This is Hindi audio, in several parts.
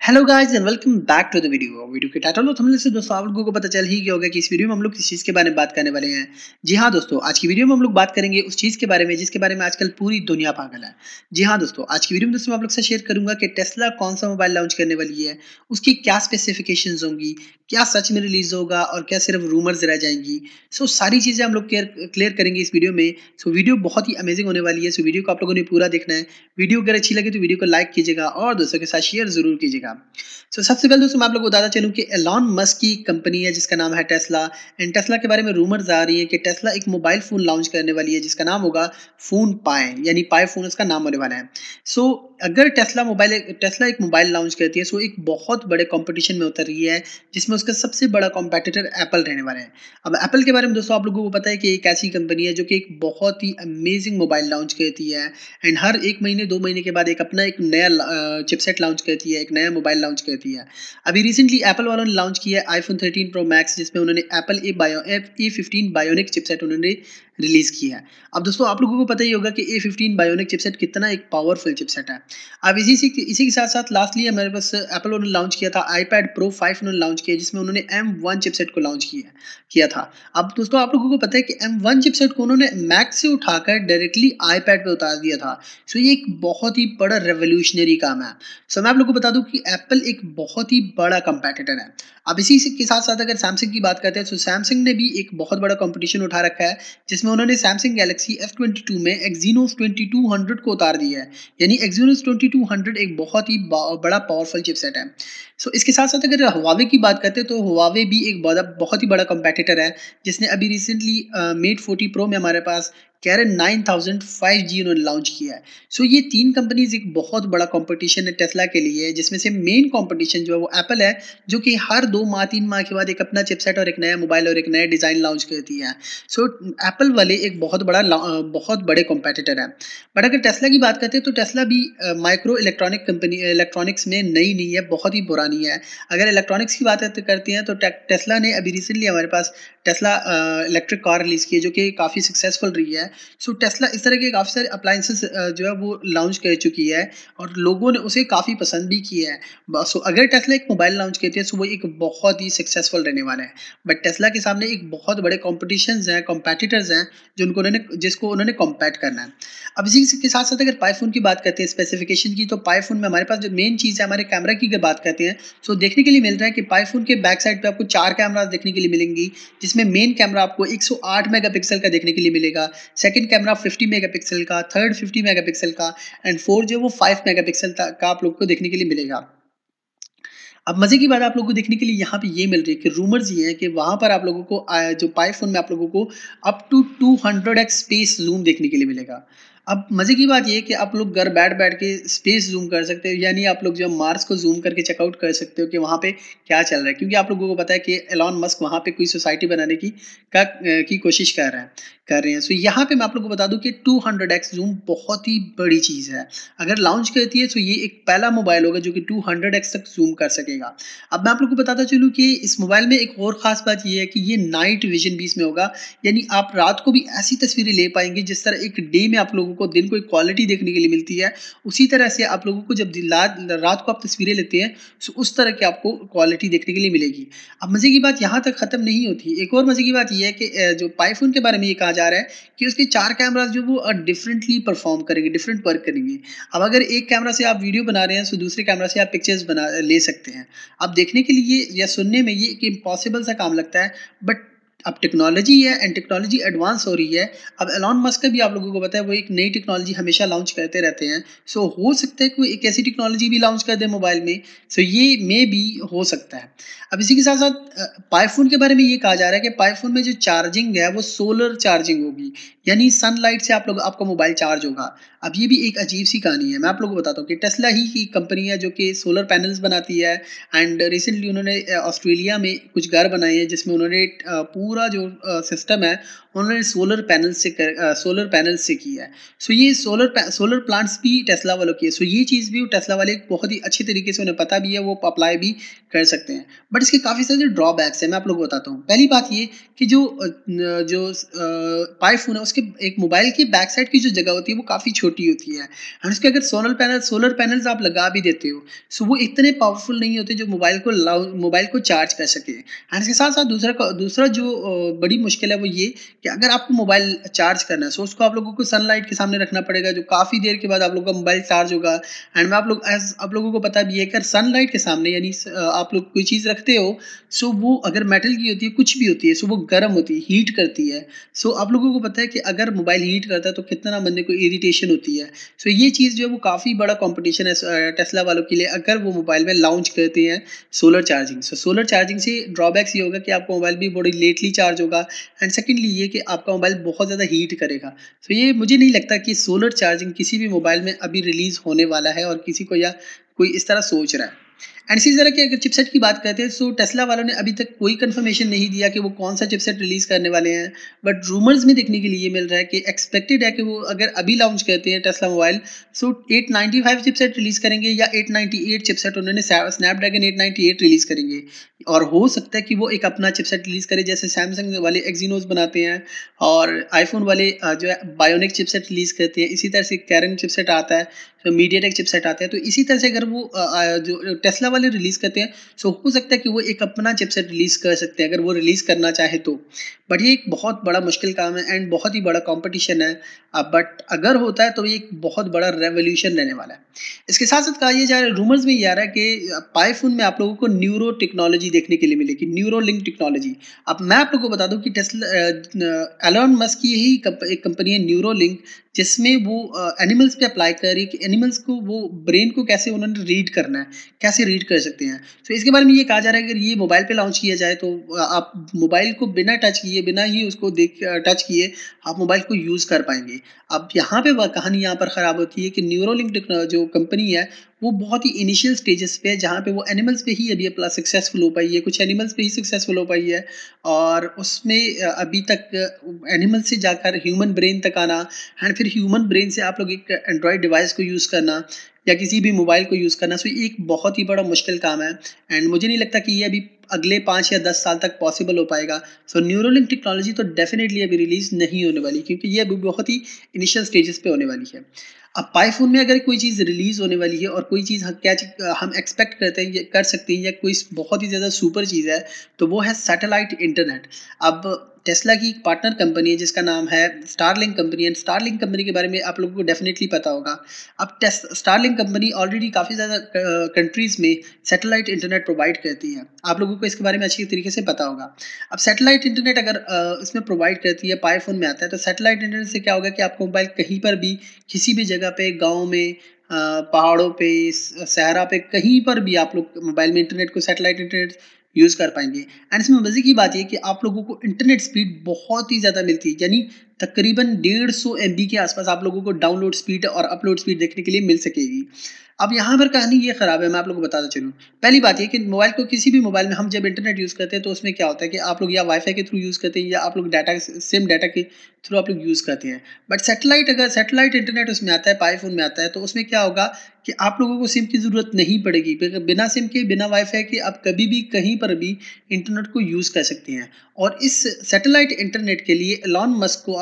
Hello guys and welcome back to the video के टाइटल और थंबनेल से दोस्तों आप लोगों को पता चल ही गया होगा कि इस वीडियो में हम लोग किस चीज़ के बारे में बात करने वाले हैं। जी हाँ दोस्तों, आज की वीडियो में हम लोग बात करेंगे उस चीज़ के बारे में जिसके बारे में आजकल पूरी दुनिया पागल है। जी हाँ दोस्तों, आज की वीडियो में दोस्तों मैं आप लोग से शेयर करूंगा कि टेस्ला कौन सा मोबाइल लॉन्च करने वाली है, उसकी क्या स्पेसिफिकेशंस होंगी, क्या सच में रिलीज होगा और क्या सिर्फ रूमर्स रह जाएंगी। सो सारी चीज़ें हम लोग क्लियर करेंगे इस वीडियो में। सो वीडियो बहुत ही अमेजिंग होने वाली है। सो वीडियो को आप लोगों ने पूरा देखना है। वीडियो अगर अच्छी लगे तो वीडियो को लाइक कीजिएगा और दोस्तों के साथ शेयर जरूर कीजिएगा। सबसे पहले दोस्तों मैं आप लोग को बताना चलूँ कि एलॉन मस्क की कंपनी है जिसका नाम है टेस्ला। एंड टेस्ला के बारे में रूमर्स आ रही है कि टेस्ला एक मोबाइल फोन लॉन्च करने वाली है जिसका नाम होगा फोन पाए, यानी पाए फोन उसका नाम होने वाला है। सो अगर टेस्ला एक मोबाइल लॉन्च करती है सो एक बहुत बड़े कंपटीशन में उतर रही है जिसमें उसका सबसे बड़ा कॉम्पिटिटर एप्पल रहने वाला है। अब एप्पल के बारे में दोस्तों आप लोगों को पता है कि एक ऐसी कंपनी है जो कि एक बहुत ही अमेजिंग मोबाइल लॉन्च करती है। एंड हर एक महीने 2 महीने के बाद एक नया चिपसेट लॉन्च करती है, एक नया मोबाइल लॉन्च करती है। अभी रिसेंटली एप्पल वालों ने लॉन्च किया है आईफोन 13 प्रो मैक्स जिसमें उन्होंने एप्पल A15 बायोनिक चिपसेट उन्होंने रिलीज किया है। अब दोस्तों आप लोगों को पता ही होगा कि A15 बायोनिक चिपसेट कितना एक पावरफुल चिपसेट है। अब इसी के साथ साथ लास्टली हमारे पास एप्पल ने लॉन्च किया था iPad Pro 5 उन्होंने लॉन्च किया जिसमें उन्होंने M1 चिपसेट को लॉन्च किया था। अब दोस्तों आप लोगों को पता है कि M1 चिपसेट को उन्होंने मैक से उठाकर डायरेक्टली iPad पे उतार दिया था। सो ये एक बहुत ही बड़ा रेवोल्यूशनरी काम है। सो मैं आप लोगों को बता दूं कि एप्पल एक बहुत ही बड़ा कंपेटिटर है। अब इसी के साथ साथ अगर सैमसंग की बात करते हैं तो सैमसंग ने भी एक बहुत बड़ा कंपटीशन उठा रखा है जिसमें उन्होंने सैमसंग गैलेक्सी F22 में एक्जीनोस 2200 को उतार दिया है। यानी एक्जीनोस 2200 एक बहुत ही बड़ा पावरफुल चिपसेट है। सो इसके साथ साथ अगर हुआवे की बात करते हैं तो हुआवे भी एक बहुत ही बड़ा कंपेटिटर है जिसने अभी रिसेंटली मेट 40 प्रो में हमारे पास कैरन 9000 5G उन्होंने लॉन्च किया है। सो ये तीन कंपनीज एक बहुत बड़ा कंपटीशन है टेस्ला के लिए जिसमें से मेन कंपटीशन जो है वो एप्पल है जो कि हर 2 माह 3 माह के बाद एक अपना चिपसेट और एक नया मोबाइल और एक नया डिजाइन लॉन्च करती है। सो एप्पल वाले एक बहुत बड़े कंपेटिटर है। बट अगर टेस्ला की बात करते हैं तो टेस्ला भी माइक्रो इलेक्ट्रॉनिक्स में नई नहीं है, बहुत ही पुरानी है। अगर इलेक्ट्रॉनिक्स की बात करते हैं तो टेस्ला ने अभी रिसेंटली हमारे पास टेस्ला इलेक्ट्रिक कार रिलीज की है जो कि काफ़ी सक्सेसफुल रही है। सो टेस्ला इस तरह के काफ़ी सारे अप्लायंसेस जो है वो लॉन्च कर चुकी है और लोगों ने उसे काफ़ी पसंद भी किया है। सो अगर टेस्ला एक मोबाइल लॉन्च करती है तो वो एक बहुत ही सक्सेसफुल रहने वाला है। बट टेस्ला के सामने एक बहुत बड़े कॉम्पिटिशन्स हैं, कॉम्पिटिटर्स हैं जिसको उन्होंने कॉम्पैट करना है। अब इसी के साथ साथ अगर पाईफोन की बात करते हैं स्पेसिफिकेशन की, तो पाईफोन में हमारे पास जो मेन चीज़ है हमारे कैमरा की अगर बात करते हैं सो देखने के लिए मिल रहा है कि पाईफोन के बैक साइड पे आपको 4 कैमरास देखने के लिए मिलेंगी जिसमें मेन कैमरा आपको 108 मेगापिक्सल का देखने के लिए मिलेगा, सेकंड कैमरा 50 मेगापिक्सल का, थर्ड 50 मेगापिक्सल का एंड फोर्थ जो है वो 5 मेगापिक्सल का आप लोग को देखने के लिए मिलेगा। अब मजे की बात आप लोगों को देखने के लिए यहाँ पे ये मिल रही है कि रूमर्स ये है कि वहां पर आप लोगों को जो पाईफोन में आप लोगों को up to 200x space zoom देखने के लिए मिलेगा। अब मजे की बात ये है कि आप लोग घर बैठ के स्पेस जूम कर सकते हो, यानी आप लोग जो मार्स को जूम करके चेकआउट कर सकते हो कि वहां पे क्या चल रहा है, क्योंकि आप लोगों को पता है कि एलॉन मस्क वहां पे कोई सोसाइटी बनाने की कोशिश कर रहे हैं। सो यहाँ पे मैं आप लोगों को बता दूं कि 200x जूम बहुत ही बड़ी चीज है। अगर लॉन्च करती है तो ये एक पहला मोबाइल होगा जो कि 200x तक जूम कर सकेगा। अब मैं आप लोग को बताता चलूँ कि इस मोबाइल में एक और खास बात ये है कि ये नाइट विजन भी इसमें होगा, यानी आप रात को भी ऐसी तस्वीरें ले पाएंगे जिस तरह एक डे में आप लोगों को दिन को एक क्वालिटी देखने के लिए मिलती है, उसी तरह से आप लोगों को जब रात को आप तस्वीरें लेते हैं तो उस तरह की आपको क्वालिटी देखने के लिए मिलेगी। अब मजे की बात यहाँ तक खत्म नहीं होती, एक और मजे की बात यह है कि जो पाईफोन के बारे में ये कहा जा रहा है कि उसके 4 कैमरास जो वो डिफरेंटली परफॉर्म करेंगे, डिफरेंट वर्क करेंगे। अब अगर एक कैमरा से आप वीडियो बना रहे हैं तो दूसरे कैमरा से आप पिक्चर्स बना ले सकते हैं। अब देखने के लिए या सुनने में ये एक इम्पॉसिबल सा काम लगता है, बट अब टेक्नोलॉजी है एंड टेक्नोलॉजी एडवांस हो रही है। अब एलॉन मस्क का भी आप लोगों को पता है वो एक नई टेक्नोलॉजी हमेशा लॉन्च करते रहते हैं। सो हो सकता है कोई एक ऐसी टेक्नोलॉजी भी लॉन्च कर दे मोबाइल में। सो ये मे भी हो सकता है। अब इसी के साथ साथ पाईफोन के बारे में ये कहा जा रहा है कि पाईफोन में जो चार्जिंग है वो सोलर चार्जिंग होगी, यानी सनलाइट से आपका मोबाइल चार्ज होगा। अब ये भी एक अजीब सी कहानी है। मैं आप लोगों को बताता हूँ कि टेस्ला ही की कंपनी है जो कि सोलर पैनल्स बनाती है। एंड रिसेंटली उन्होंने ऑस्ट्रेलिया में कुछ घर बनाए हैं जिसमें उन्होंने पूरा जो सिस्टम है उन्होंने सोलर पैनल से किया है। सो ये सोलर प्लांट्स भी टेस्ला वालों की है। सो ये चीज़ भी टेस्ला वाले बहुत ही अच्छी तरीके से उन्हें पता भी है, वो अप्लाई भी कर सकते हैं। बट इसके काफ़ी सारे ड्रॉबैक्स हैं, मैं आप लोगों को बताता हूँ। पहली बात ये कि जो पाई फ़ोन है उसके एक मोबाइल की बैक साइड की जो जगह होती है वो काफ़ी छोटी होती है। और उसके अगर सोलर पैनल्स आप लगा भी देते हो, सो वो इतने पावरफुल नहीं होते जो मोबाइल को चार्ज कर सके। एंड इसके साथ साथ दूसरा जो बड़ी मुश्किल है वो ये कि अगर आपको मोबाइल चार्ज करना है, सो उसको आप लोगों को सनलाइट के सामने रखना पड़ेगा, जो काफ़ी देर के बाद आप लोगों का मोबाइल चार्ज होगा। एंड मैं आप लोगों को पता भी है, अगर सनलाइट के सामने यानी आप लोग कोई चीज़ रखते हो, सो वो अगर मेटल की होती है, कुछ भी होती है, सो वो गर्म होती है, हीट करती है। सो आप लोगों को पता है कि अगर मोबाइल हीट करता है तो कितना बंदे को इरिटेशन होती है। सो ये चीज़ जो है वो काफ़ी बड़ा कंपटीशन है टेस्ला वालों के लिए, अगर वो मोबाइल में लॉन्च करते हैं solar charging. So solar charging से ड्रॉबैक्स ये होगा कि आपका मोबाइल भी बड़ी लेटली चार्ज होगा। एंड सेकेंडली ये कि आपका मोबाइल बहुत ज़्यादा हीट करेगा। सो ये मुझे नहीं लगता कि सोलर चार्जिंग किसी भी मोबाइल में अभी रिलीज़ होने वाला है और किसी को या कोई इस तरह सोच रहा है। एंड इसी तरह की अगर चिपसेट की बात करते हैं, सो टेस्ला वालों ने अभी तक कोई कंफर्मेशन नहीं दिया कि वो कौन सा चिपसेट रिलीज करने वाले हैं। बट रूमर्स में देखने के लिए मिल रहा है कि एक्सपेक्टेड है कि वो अगर अभी लॉन्च करते हैं Tesla mobile, so 895 chipset release करेंगे या 898 चिपसेट, उन्होंने स्नैपड्रैगन 898 रिलीज करेंगे। और हो सकता है कि वो एक अपना चिपसेट रिलीज करे, जैसे सैमसंग वाले एक्जीनोस बनाते हैं और आईफोन वाले जो है बायोनिक चिपसेट रिलीज करते हैं। इसी तरह से कैरन चिपसेट आता है, तो मीडियाटेक चिपसेट आते हैं। तो इसी तरह से अगर वो जो टेस्ला वाले रिलीज करते हैं, सो हो सकता है कि वो एक अपना चिपसेट रिलीज कर सकते हैं अगर वो रिलीज करना चाहे तो। बट ये एक बहुत बड़ा मुश्किल काम है एंड बहुत ही बड़ा कंपटीशन है। बट अगर होता है तो ये एक बहुत बड़ा रेवोल्यूशन रहने वाला है। इसके साथ साथ कहा जा रहा है, रूमर्स में ये आ रहा है कि पाई फोन में आप लोगों को न्यूरो टेक्नोलॉजी देखने के लिए मिलेगी, न्यूरो लिंक टेक्नोलॉजी। अब मैं आप लोगों को बता दूं कि एलोन मस्क की ही एक कंपनी है न्यूरो लिंक, जिसमें वो एनिमल्स पे अप्लाई कर रही है कि एनिमल्स को वो ब्रेन को कैसे उन्होंने रीड करना है, कैसे रीड कर सकते हैं। तो इसके बारे में ये कहा जा रहा है कि अगर ये मोबाइल पे लॉन्च किया जाए तो आप मोबाइल को बिना टच किए, बिना ही उसको टच किए आप मोबाइल को यूज़ कर पाएंगे। अब यहाँ पे कहानी यहाँ पर ख़राब होती है कि न्यूरोलिंक जो कंपनी है वो बहुत ही इनिशियल स्टेजेस पे है, जहाँ पे वो एनिमल्स पे ही अभी अपना सक्सेसफुल हो पाई है, कुछ एनिमल्स पे ही सक्सेसफुल हो पाई है। और उसमें अभी तक एनिमल से जाकर ह्यूमन ब्रेन तक आना, एंड फिर ह्यूमन ब्रेन से आप लोग एक एंड्रॉयड डिवाइस को यूज़ करना या किसी भी मोबाइल को यूज़ करना, सो ये एक बहुत ही बड़ा मुश्किल काम है। एंड मुझे नहीं लगता कि ये अभी अगले 5 या 10 साल तक पॉसिबल हो पाएगा। सो न्यूरोलिंक टेक्नोलॉजी तो डेफिनेटली अभी रिलीज नहीं होने वाली, क्योंकि ये अभी बहुत ही इनिशियल स्टेजेस पे होने वाली है। अब पाई फोन में अगर कोई चीज़ रिलीज होने वाली है और कोई चीज़ हम एक्सपेक्ट करते हैं, कर सकते हैं, या कोई बहुत ही ज़्यादा सुपर चीज़ है, तो वो है सैटेलाइट इंटरनेट। अब टेस्ला की एक पार्टनर कंपनी है जिसका नाम है Starlink company, and Starlink company के बारे में आप लोगों को डेफिनेटली पता होगा। अब स्टारलिंक कंपनी ऑलरेडी काफ़ी ज़्यादा कंट्रीज़ में सैटेलाइट इंटरनेट प्रोवाइड करती है। आप लोगों को इसके बारे में अच्छी तरीके से पता होगा। अब सैटेलाइट इंटरनेट अगर इसमें प्रोवाइड करती है, पाई फोन में आता है, तो सैटेलाइट इंटरनेट से क्या होगा कि आपका मोबाइल कहीं पर भी, किसी भी जगह पे, गाँव में, पहाड़ों पे, सहरा पे, कहीं पर भी आप लोग मोबाइल में इंटरनेट को, सैटेलाइट इंटरनेट यूज़ कर पाएंगे। एंड इसमें मज़े की बात ये कि आप लोगों को इंटरनेट स्पीड बहुत ही ज़्यादा मिलती है, यानी तकरीबन 150 MB के आसपास आप लोगों को डाउनलोड स्पीड और अपलोड स्पीड देखने के लिए मिल सकेगी। अब यहाँ पर कहानी ये ख़राब है, मैं आप लोगों को बताता चलूँ। पहली बात ये कि मोबाइल को, किसी भी मोबाइल में हम जब इंटरनेट यूज़ करते हैं तो उसमें क्या होता है कि आप लोग या वाईफाई के थ्रू यूज़ करते हैं या आप लोग सिम डाटा के थ्रू आप लोग यूज़ करते हैं। बट अगर सैटेलाइट इंटरनेट उसमें आता है, पाई फोन में आता है, तो उसमें क्या होगा कि आप लोगों को सिम की ज़रूरत नहीं पड़ेगी। बिना सिम के, बिना वाईफाई के आप कभी भी, कहीं पर भी इंटरनेट को यूज़ कर सकते हैं। और इस सैटेलाइट इंटरनेट के लिए एलॉन मस्क को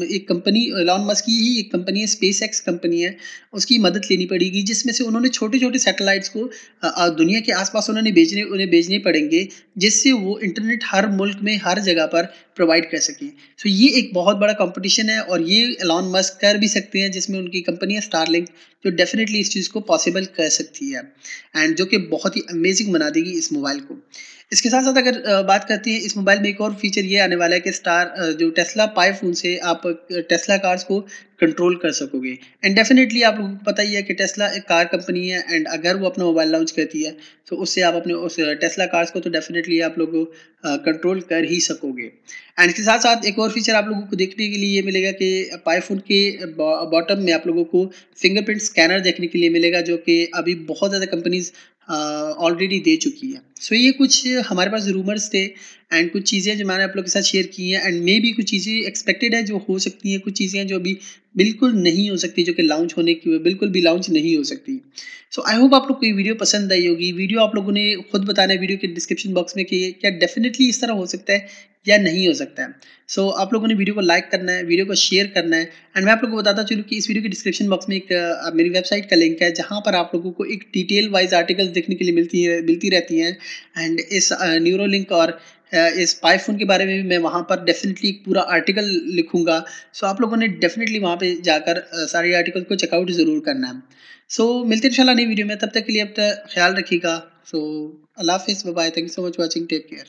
एलॉन मस्क की ही एक कंपनी है, स्पेस एक्स कंपनी है, उसकी मदद लेनी पड़ेगी, जिसमें से उन्होंने छोटे-छोटे सैटेलाइट्स को दुनिया के आस-पास उन्हें भेजने पड़ेंगे, जिससे वो इंटरनेट हर मुल्क में, हर जगह पर प्रोवाइड कर सकें। सो ये एक बहुत बड़ा कॉम्पिटिशन है और ये एलॉन मस्क कर भी सकते हैं, जिसमें उनकी कंपनी है स्टारलिंक, जो डेफिनेटली इस चीज़ को पॉसिबल कर सकती है, एंड जो कि बहुत ही अमेजिंग बना देगी इस मोबाइल को। इसके साथ-साथ अगर बात करते हैं, इस मोबाइल में एक और फीचर ये आने वाला है कि जो टेस्ला पाई फ़ोन से आप टेस्ला कार्स को कंट्रोल कर सकोगे। एंड डेफिनेटली आप लोगों को पता ही है कि टेस्ला एक कार कंपनी है, एंड अगर वो अपना मोबाइल लॉन्च करती है, तो उससे आप अपने उस टेस्ला कार्स को तो डेफिनेटली आप लोग कंट्रोल कर ही सकोगे। एंड इसके साथ-साथ एक और फीचर आप लोगों को देखने के लिए ये मिलेगा कि पाई फ़ोन के बॉटम में आप लोगों को फिंगरप्रिंट स्कैनर देखने के लिए मिलेगा, जो कि अभी बहुत ज़्यादा कंपनीज़ ऑलरेडी दे चुकी है। सो ये कुछ हमारे पास रूमर्स थे एंड कुछ चीज़ें जो मैंने आप लोगों के साथ शेयर की हैं एंड मे बी कुछ चीज़ें एक्सपेक्टेड है जो हो सकती हैं, कुछ चीज़ें हैं जो अभी बिल्कुल नहीं हो सकती, जो कि लॉन्च होने की बिल्कुल भी लॉन्च नहीं हो सकती। सो आई होप आप लोग को ये वीडियो पसंद आई होगी। वीडियो आप लोगों ने खुद बताना है वीडियो के डिस्क्रिप्शन बॉक्स में कि ये क्या डेफिनेटली इस तरह हो सकता है या नहीं हो सकता है। सो आप लोगों ने वीडियो को लाइक करना है, वीडियो को शेयर करना है एंड मैं आप लोगों को बताता चलूँ कि इस वीडियो के डिस्क्रिप्शन बॉक्स में एक मेरी वेबसाइट का लिंक है जहाँ पर आप लोगों को एक डिटेल वाइज आर्टिकल्स देखने के लिए मिलती रहती हैं एंड इस न्यूरो लिंक और इस पाइफोन के बारे में भी मैं वहाँ पर डेफिनेटली एक पूरा आर्टिकल लिखूंगा। सो आप लोगों ने डेफिनेटली वहाँ पे जाकर सारे आर्टिकल को चेकआउट ज़रूर करना है। सो मिलते हैं इंशाल्लाह नई वीडियो में, तब तक के लिए अपना ख्याल रखिएगा। सो अल्लाह हाफिज़, bye bye, thank you so much watching, take care.